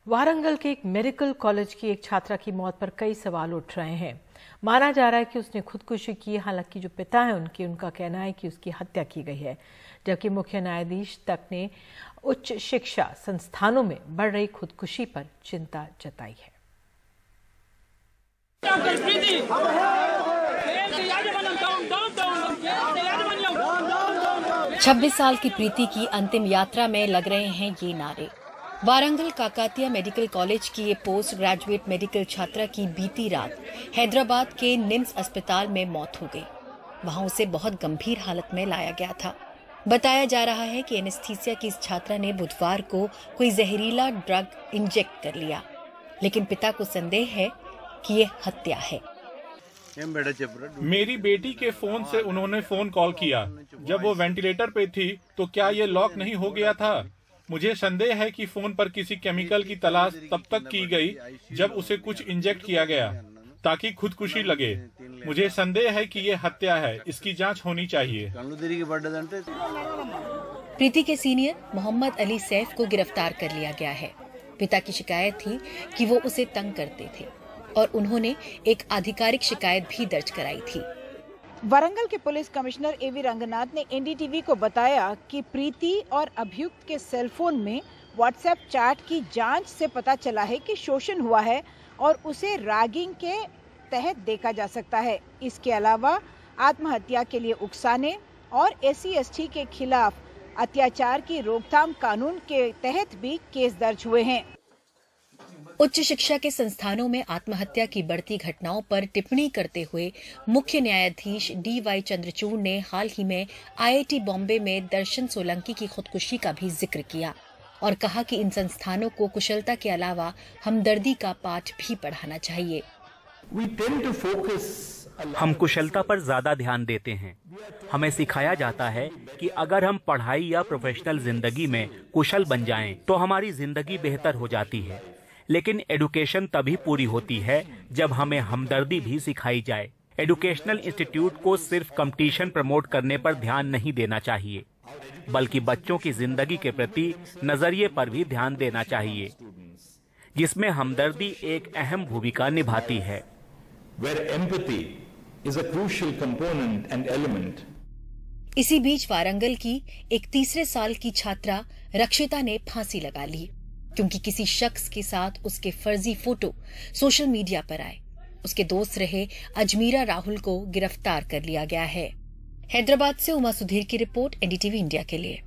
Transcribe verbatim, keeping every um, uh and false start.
वारंगल के एक medical college की एक छात्रा की मौत पर कई सवाल उठ रहे हैं। माना जा रहा है कि उसने खुदकुशी की, हालांकि जो पिता है उनके उनका कहना है कि उसकी हत्या की गई है, जबकि मुख्य न्यायाधीश तक ने उच्च शिक्षा संस्थानों में बढ़ रही खुदकुशी पर चिंता जताई है। छब्बीस साल की प्रीति की अंतिम यात्रा में लग रहे हैं ये नारे। वारंगल काकातिया मेडिकल कॉलेज की ये पोस्ट ग्रेजुएट मेडिकल छात्रा की बीती रात हैदराबाद के निम्स अस्पताल में मौत हो गई। वहां उसे बहुत गंभीर हालत में लाया गया था। बताया जा रहा है कि एनेस्थीसिया की इस छात्रा ने बुधवार को कोई जहरीला ड्रग इंजेक्ट कर लिया, लेकिन पिता को संदेह है कि ये हत्या है। मेरी बेटी के फोन से उन्होंने फोन कॉल किया। जब वो वेंटिलेटर पे थी तो क्या ये लॉक नहीं हो गया था? मुझे संदेह है कि फोन पर किसी केमिकल की तलाश तब तक की गई जब उसे कुछ इंजेक्ट किया गया ताकि खुदकुशी लगे। मुझे संदेह है कि ये हत्या है, इसकी जांच होनी चाहिए। प्रीति के सीनियर मोहम्मद अली सैफ को गिरफ्तार कर लिया गया है। पिता की शिकायत थी कि वो उसे तंग करते थे और उन्होंने एक आधिकारिक शिकायत भी दर्ज कराई थी। वारंगल के पुलिस कमिश्नर एवी रंगनाथ ने एनडीटीवी को बताया कि प्रीति और अभियुक्त के सेलफोन में व्हाट्सएप चैट की जांच से पता चला है कि शोषण हुआ है और उसे रैगिंग के तहत देखा जा सकता है। इसके अलावा आत्महत्या के लिए उकसाने और एससी एसटी के खिलाफ अत्याचार की रोकथाम कानून के तहत भी केस दर्ज हुए हैं। उच्च शिक्षा के संस्थानों में आत्महत्या की बढ़ती घटनाओं पर टिप्पणी करते हुए मुख्य न्यायाधीश डी वाई चंद्रचूड़ ने हाल ही में आईआईटी बॉम्बे में दर्शन सोलंकी की खुदकुशी का भी जिक्र किया और कहा कि इन संस्थानों को कुशलता के अलावा हमदर्दी का पाठ भी पढ़ाना चाहिए। हम कुशलता पर ज्यादा ध्यान देते हैं। हमें सिखाया जाता है कि अगर हम पढ़ाई या प्रोफेशनल जिंदगी में कुशल बन जाएं, तो हमारी जिंदगी बेहतर हो जाती है। लेकिन एडुकेशन तभी पूरी होती है जब हमें हमदर्दी भी सिखाई जाए। एजुकेशनल इंस्टीट्यूट को सिर्फ कंपटीशन प्रमोट करने पर ध्यान नहीं देना चाहिए, बल्कि बच्चों की जिंदगी के प्रति नजरिए पर भी ध्यान देना चाहिए, जिसमें हमदर्दी एक अहम भूमिका निभाती है। इसी बीच वारंगल की एक तीसरे साल की छात्रा रक्षिता ने फांसी लगा ली क्योंकि किसी शख्स के साथ उसके फर्जी फोटो सोशल मीडिया पर आए। उसके दोस्त रहे अजमीरा राहुल को गिरफ्तार कर लिया गया है। हैदराबाद से उमा सुधीर की रिपोर्ट, एनडीटीवी इंडिया के लिए।